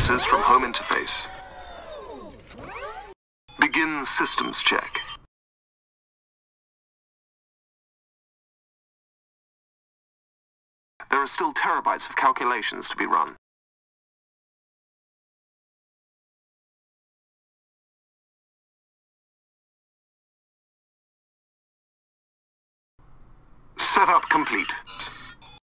Access from home interface. Begin systems check. There are still terabytes of calculations to be run. Setup complete.